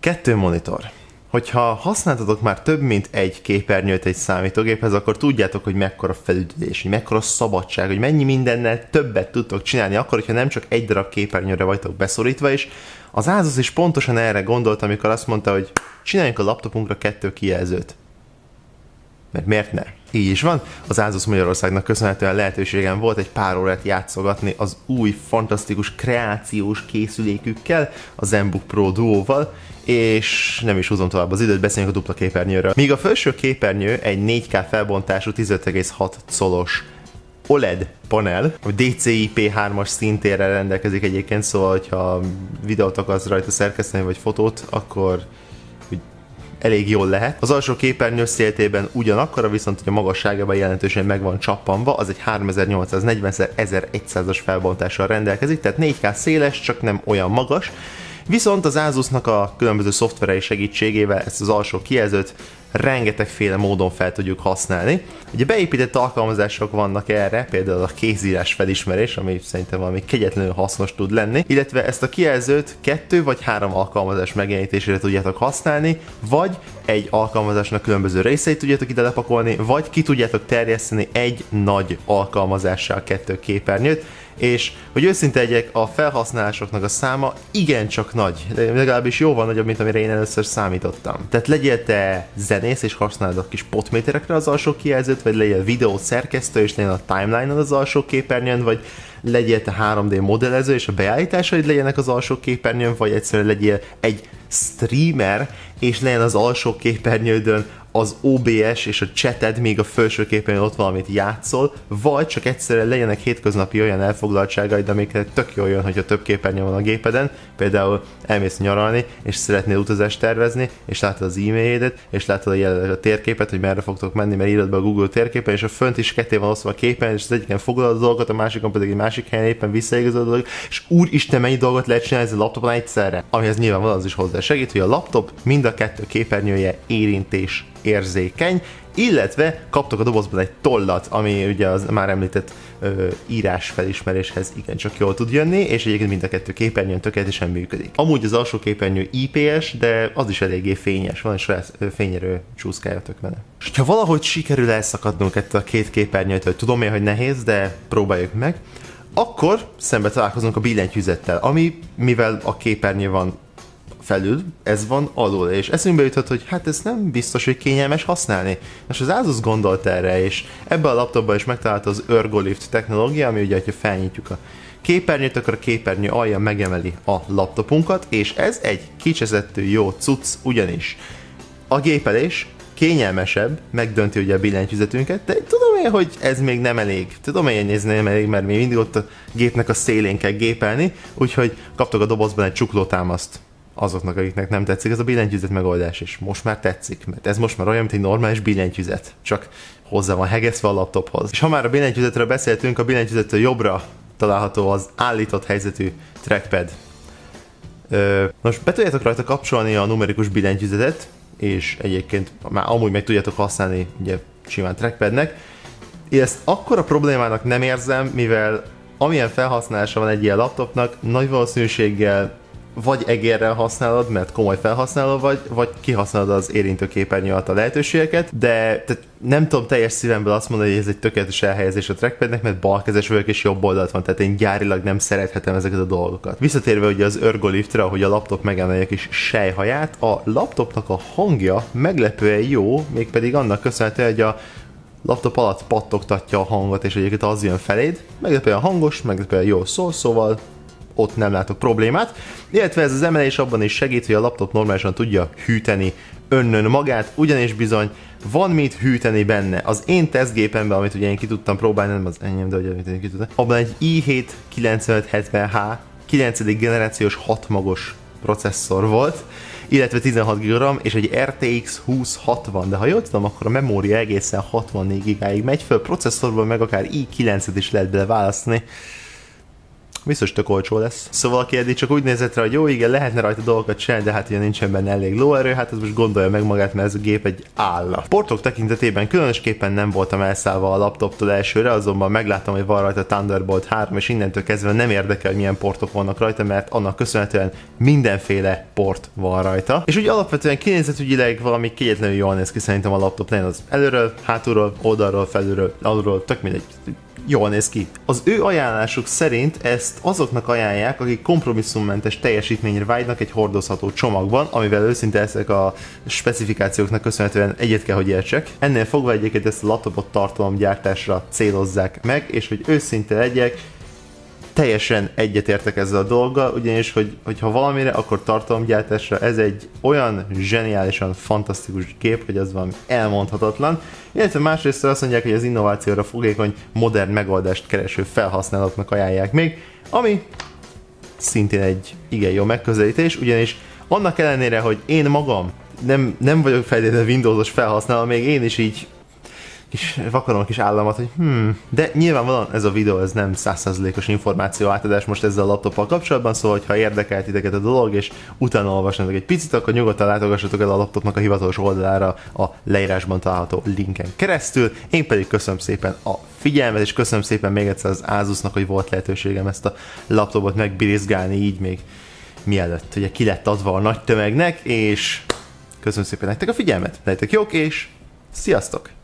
2 monitor. Hogyha használtatok már több mint egy képernyőt egy számítógéphez, akkor tudjátok, hogy mekkora felüdülés, hogy mekkora szabadság, hogy mennyi mindennel többet tudtok csinálni, akkor, hogyha nem csak egy darab képernyőre vagytok beszorítva, és az Asus is pontosan erre gondolt, amikor azt mondta, hogy csináljunk a laptopunkra 2 kijelzőt. Mert miért ne? Így is van, az Asus Magyarországnak köszönhetően lehetőségem volt egy pár órát játszogatni az új, fantasztikus kreációs készülékükkel, a ZenBook Pro Duo-val, és nem is húzom tovább az időt, beszéljünk a dupla képernyőről. Míg a felső képernyő egy 4K felbontású 15,6 colos OLED panel, a DCI P3-as szintérrel rendelkezik egyébként, szóval hogyha videót akarsz rajta szerkeszteni, vagy fotót, akkor elég jól lehet. Az alsó képernyő széltében ugyanakkora, viszont a magasságában jelentősen meg van csappanva, az egy 3840x1100-as felbontással rendelkezik, tehát 4K széles, csak nem olyan magas. Viszont az Asusnak a különböző szoftverei segítségével ezt az alsó kijelzőt rengetegféle módon fel tudjuk használni. Ugye beépített alkalmazások vannak erre, például a kézírás felismerés, ami szerintem valami kegyetlenül hasznos tud lenni, illetve ezt a kijelzőt 2 vagy 3 alkalmazás megjelenítésére tudjátok használni, vagy egy alkalmazásnak különböző részeit tudjátok ide lepakolni, vagy ki tudjátok terjeszteni egy nagy alkalmazással 2 képernyőt, és hogy őszinte legyek, a felhasználásoknak a száma igencsak nagy, de legalábbis jóval nagyobb, mint amire én először számítottam. Tehát legyél te zenész és használod a kis potméterekre az alsó kijelzőt, vagy legyél videó szerkesztő és legyen a timeline-on az alsó képernyőn, vagy legyél te 3D modellező és a beállításaid legyenek az alsó képernyőn, vagy egyszerűen legyél egy streamer és legyen az alsó képernyődön az OBS és a chated, még a felső képernyőn ott valamit játszol, vagy csak egyszerűen legyenek hétköznapi olyan elfoglaltságaid, amikre tök jól jön, hogyha több képernyő van a gépeden, például elmész nyaralni, és szeretnél utazást tervezni, és látod az e-mailjédet, és látod a térképet, hogy merre fogtok menni, mert írod be a Google térképen, és a fönt is ketté van osztva a képen, és az egyiken foglalod a dolgot, a másikon pedig egy másik helyen éppen visszaigazolod a dolgot, és úristen, mennyi dolgot lehet csinálni ezzel a laptopon egyszerre. Amihez nyilvánvalóan az is hozzá segít, hogy a laptop mind a 2 képernyője érintés érzékeny, illetve kaptok a dobozban egy tollat, ami ugye az már említett írás felismeréshez igencsak jól tud jönni, és egyébként mind a 2 képernyőn tökéletesen működik. Amúgy az alsó képernyő IPS, de az is eléggé fényes, van egy saját fényerő csúszkája, tök benne. És ha valahogy sikerül elszakadnunk ettől a 2 képernyőtől, tudom én, hogy nehéz, de próbáljuk meg, akkor szembe találkozunk a billentyűzettel, ami mivel a képernyő van felül, ez van alul, és eszünkbe jutott, hogy hát ez nem biztos, hogy kényelmes használni. Most az Asus gondolt erre, és ebben a laptopban is megtalálta az ErgoLift technológia, ami ugye, hogyha felnyitjuk a képernyőt, akkor a képernyő alja megemeli a laptopunkat, és ez egy kicsizettő jó cucc, ugyanis a gépelés kényelmesebb, megdönti ugye a billentyűzetünket, de tudom én, hogy ez még nem elég. Tudom én, ez nem elég, mert még mindig ott a gépnek a szélén kell gépelni, úgyhogy kaptok a dobozban egy csuklótámaszt azoknak, akiknek nem tetszik ez a billentyűzet megoldás, és most már tetszik, mert ez most már olyan, mint egy normális billentyűzet, csak hozzá van hegesztve a laptophoz. És ha már a billentyűzetről beszéltünk, a billentyűzettől jobbra található az állított helyzetű trackpad. Most be tudjátok rajta kapcsolni a numerikus billentyűzetet, és egyébként már amúgy meg tudjátok használni ugye simán trackpadnek. Én ezt akkora problémának nem érzem, mivel amilyen felhasználása van egy ilyen laptopnak, nagy valószínűséggel vagy egérrel használod, mert komoly felhasználó vagy kihasználod az érintő képernyő alatt a lehetőségeket, de nem tudom teljes szívemből azt mondani, hogy ez egy tökéletes elhelyezés a trackpadnek, mert balkezes vagyok és jobb oldalt van, tehát én gyárilag nem szerethetem ezeket a dolgokat. Visszatérve ugye az ErgoLiftre, ahogy a laptop megemelje a kis sejhaját, a laptopnak a hangja meglepően jó, mégpedig annak köszönhetően, hogy a laptop alatt pattogtatja a hangot, és egyébként az jön feléd, meglepően hangos, meglepően jól szól, szóval ott nem látok problémát, illetve ez az emelés abban is segít, hogy a laptop normálisan tudja hűteni önnön magát, ugyanis bizony van mit hűteni benne. Az én tesztgépemben, amit ugye én ki tudtam próbálni, nem az enyém, de ugye amit én ki tudtam, abban egy i7 9570H 9. generációs 6 magos processzor volt, illetve 16 GB és egy RTX 2060, de ha jól tudom, akkor a memória egészen 64 GB-ig megy föl, processzorban meg akár i9-et is lehet bele választani. biztos tök olcsó lesz. Szóval aki eddig csak úgy nézett rá, hogy jó, igen, lehetne rajta dolgokat csinálni, de hát ugye nincsen benne elég lóerő, hát az most gondolja meg magát, mert ez a gép egy állat. Portok tekintetében különösképpen nem voltam elszállva a laptoptól elsőre, azonban megláttam, hogy van rajta Thunderbolt 3, és innentől kezdve nem érdekel, hogy milyen portok vannak rajta, mert annak köszönhetően mindenféle port van rajta. És úgy alapvetően kinézetügyileg valami kegyetlenül jól néz ki szerintem a laptop, legyen az előről, hátulról, oldalról, felülről, alulról, tök mindegy. Jól néz ki. Az ő ajánlásuk szerint ezt azoknak ajánlják, akik kompromisszummentes teljesítményre vágynak egy hordozható csomagban, amivel őszinte ezek a specifikációknak köszönhetően egyet kell, hogy értsek. Ennél fogva egyébként ezt a laptopot tartalomgyártásra célozzák meg, és hogy őszinte legyek, teljesen egyetértek ezzel a dolggal, ugyanis, hogy ha valamire, akkor tartalomgyártásra ez egy olyan zseniálisan fantasztikus gép, hogy az valami elmondhatatlan. Illetve másrészt azt mondják, hogy az innovációra fogékony, modern megoldást kereső felhasználóknak ajánlják még, ami szintén egy igen jó megközelítés, ugyanis annak ellenére, hogy én magam nem vagyok feltétlenül Windowsos felhasználó, még én is így vakarom a kis államat, hogy de nyilvánvalóan ez a videó, ez nem 100%-os információ átadás most ezzel a laptoppal kapcsolatban, szóval ha érdekelt titeket a dolog, és utána olvasnátok egy picit, akkor nyugodtan látogassatok el a laptopnak a hivatalos oldalára a leírásban található linken keresztül. Én pedig köszönöm szépen a figyelmet, és köszönöm szépen még egyszer az Asusnak, hogy volt lehetőségem ezt a laptopot megbirizgálni így még mielőtt ugye ki lett adva a nagy tömegnek, és köszönöm szépen nektek a figyelmet, legyetek jók, és sziasztok!